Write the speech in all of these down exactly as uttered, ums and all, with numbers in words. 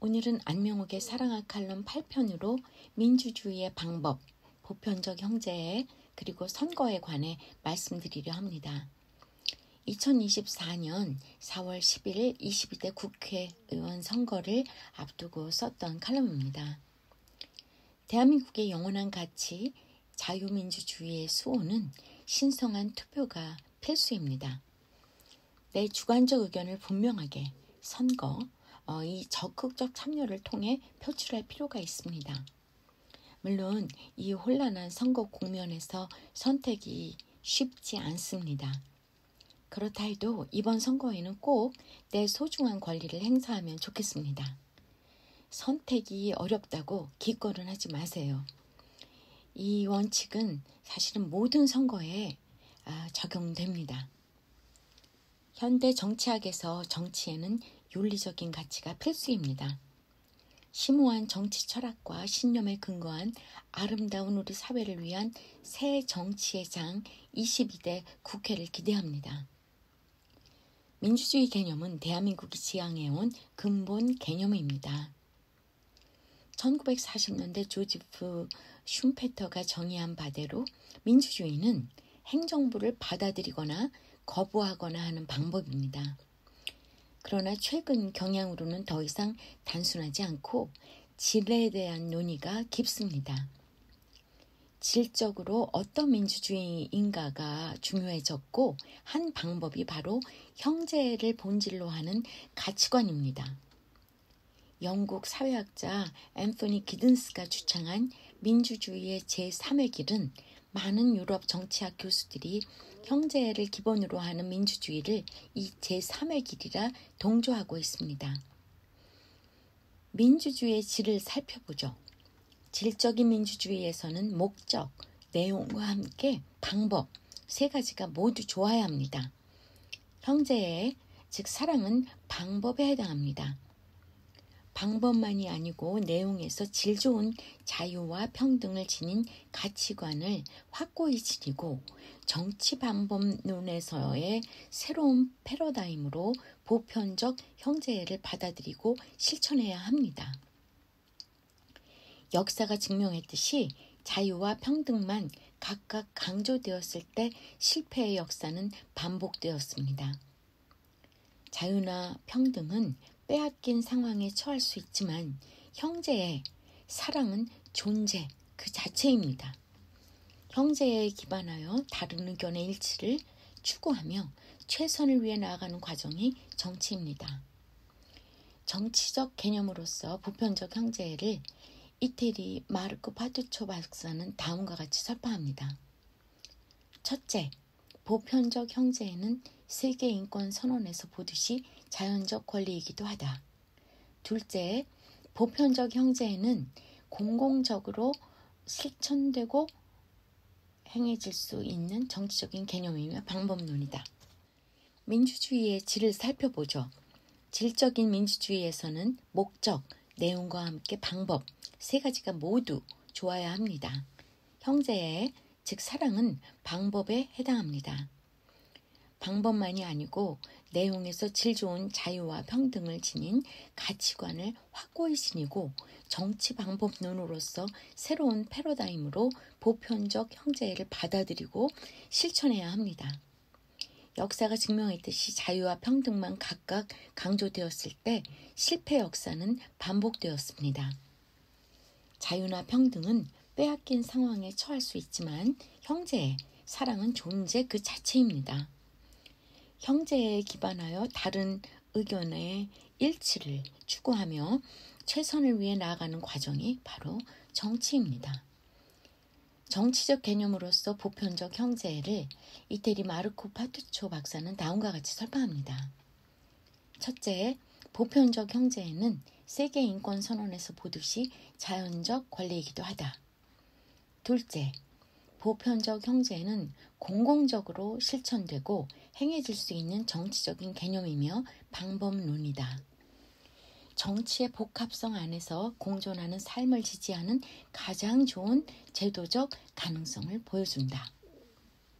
오늘은 안명옥의 사랑아 칼럼 팔 편으로 민주주의의 방법, 보편적 형제, 그리고 선거에 관해 말씀드리려 합니다. 이천이십사 년 사월 십일 이십이 대 국회의원 선거를 앞두고 썼던 칼럼입니다. 대한민국의 영원한 가치, 자유민주주의의 수호는 신성한 투표가 필수입니다. 내 주관적 의견을 분명하게 선거, 어, 이 적극적 참여를 통해 표출할 필요가 있습니다. 물론 이 혼란한 선거 국면에서 선택이 쉽지 않습니다. 그렇다 해도 이번 선거에는 꼭 내 소중한 권리를 행사하면 좋겠습니다. 선택이 어렵다고 기권을 하지 마세요. 이 원칙은 사실은 모든 선거에 아, 적용됩니다. 현대 정치학에서 정치에는 윤리적인 가치가 필수입니다. 심오한 정치 철학과 신념에 근거한 아름다운 우리 사회를 위한 새 정치의 장 이십이 대 국회를 기대합니다. 민주주의 개념은 대한민국이 지향해온 근본 개념입니다. 천구백사십 년대 조지프 슌페터가 정의한 바대로 민주주의는 행정부를 받아들이거나 거부하거나 하는 방법입니다. 그러나 최근 경향으로는 더 이상 단순하지 않고 질에 대한 논의가 깊습니다. 질적으로 어떤 민주주의인가가 중요해졌고 한 방법이 바로 형제를 본질로 하는 가치관입니다. 영국 사회학자 앤토니 기든스가 주창한 민주주의의 제삼의 길은 많은 유럽 정치학 교수들이 형제를 기본으로 하는 민주주의를 이 제삼의 길이라 동조하고 있습니다. 민주주의의 질을 살펴보죠. 질적인 민주주의에서는 목적, 내용과 함께 방법 세 가지가 모두 좋아야 합니다. 형제의, 즉 사랑은 방법에 해당합니다. 방법만이 아니고 내용에서 질 좋은 자유와 평등을 지닌 가치관을 확고히 지니고 정치 방법론에서의 새로운 패러다임으로 보편적 형제를 받아들이고 실천해야 합니다. 역사가 증명했듯이 자유와 평등만 각각 강조되었을 때 실패의 역사는 반복되었습니다. 자유나 평등은 빼앗긴 상황에 처할 수 있지만 형제의 사랑은 존재 그 자체입니다. 형제에 기반하여 다른 의견의 일치를 추구하며 최선을 위해 나아가는 과정이 정치입니다. 정치적 개념으로서 보편적 형제를 이태리 마르코 파투초 박사는 다음과 같이 설파합니다. 첫째, 보편적 형제에는 세계 인권 선언에서 보듯이 자연적 권리이기도 하다. 둘째, 보편적 형제에는 공공적으로 실천되고 행해질 수 있는 정치적인 개념이며 방법론이다. 민주주의의 질을 살펴보죠. 질적인 민주주의에서는 목적, 내용과 함께 방법 세 가지가 모두 좋아야 합니다. 형제의, 즉 사랑은 방법에 해당합니다. 방법만이 아니고 내용에서 질 좋은 자유와 평등을 지닌 가치관을 확고히 지니고 정치 방법론으로서 새로운 패러다임으로 보편적 형제를 받아들이고 실천해야 합니다. 역사가 증명했듯이 자유와 평등만 각각 강조되었을 때 실패 역사는 반복되었습니다. 자유나 평등은 빼앗긴 상황에 처할 수 있지만 형제의 사랑은 존재 그 자체입니다. 형제에 기반하여 다른 의견의 일치를 추구하며 최선을 위해 나아가는 과정이 바로 정치입니다. 정치적 개념으로서 보편적 형제를 이태리 마르코 파투초 박사는 다음과 같이 설파합니다. 첫째, 보편적 형제에는 세계 인권 선언에서 보듯이 자연적 권리이기도 하다. 둘째, 보편적 형제는 공공적으로 실천되고 행해질 수 있는 정치적인 개념이며 방법론이다. 정치의 복합성 안에서 공존하는 삶을 지지하는 가장 좋은 제도적 가능성을 보여준다.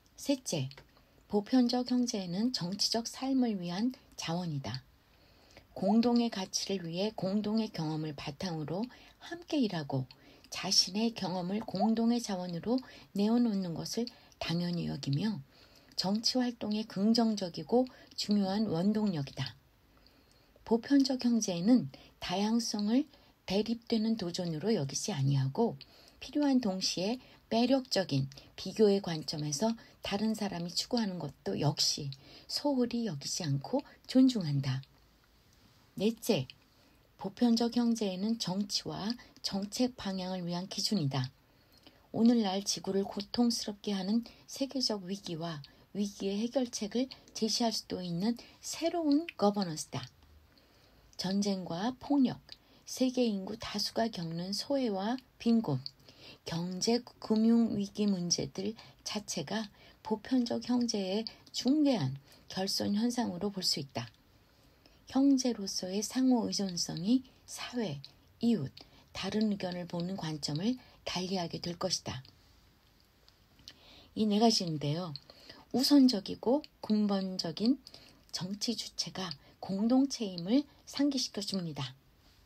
셋째, 보편적 형제는 정치적 삶을 위한 자원이다. 공동의 가치를 위해 공동의 경험을 바탕으로 함께 일하고 자신의 경험을 공동의 자원으로 내어놓는 것을 당연히 여기며 정치활동의 긍정적이고 중요한 원동력이다. 보편적 형제에는 다양성을 대립되는 도전으로 여기지 아니하고 필요한 동시에 매력적인 비교의 관점에서 다른 사람이 추구하는 것도 역시 소홀히 여기지 않고 존중한다. 넷째, 보편적 형제에는 정치와 정책 방향을 위한 기준이다. 오늘날 지구를 고통스럽게 하는 세계적 위기와 위기의 해결책을 제시할 수도 있는 새로운 거버넌스다. 전쟁과 폭력, 세계 인구 다수가 겪는 소외와 빈곤, 경제, 금융 위기 문제들 자체가 보편적 형제의 중대한 결손 현상으로 볼 수 있다. 형제로서의 상호 의존성이 사회, 이웃, 다른 의견을 보는 관점을 달리하게 될 것이다. 이 네 가지인데요. 우선적이고 근본적인 정치 주체가 공동체임을 상기시켜 줍니다.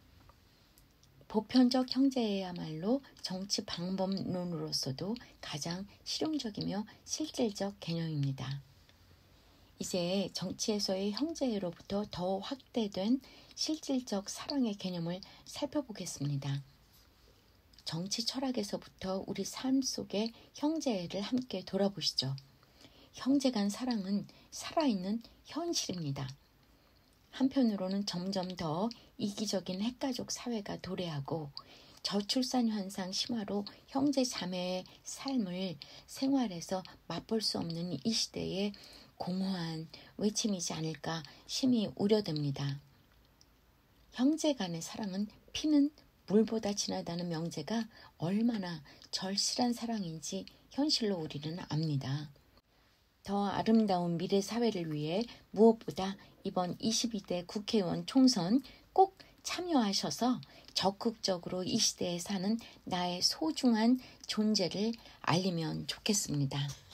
보편적 형제야말로 정치 방법론으로서도 가장 실용적이며 실질적 개념입니다. 이제 정치에서의 형제로부터 더 확대된 실질적 사랑의 개념을 살펴보겠습니다. 정치 철학에서부터 우리 삶 속의 형제를 함께 돌아보시죠. 형제 간 사랑은 살아있는 현실입니다. 한편으로는 점점 더 이기적인 핵가족 사회가 도래하고 저출산 현상 심화로 형제 자매의 삶을 생활에서 맛볼 수 없는 이 시대에 공허한 외침이지 않을까 심히 우려됩니다. 형제 간의 사랑은 피는 물보다 진하다는 명제가 얼마나 절실한 사랑인지 현실로 우리는 압니다. 더 아름다운 미래 사회를 위해 무엇보다 이번 이십이 대 국회의원 총선 꼭 참여하셔서 적극적으로 이 시대에 사는 나의 소중한 존재를 알리면 좋겠습니다.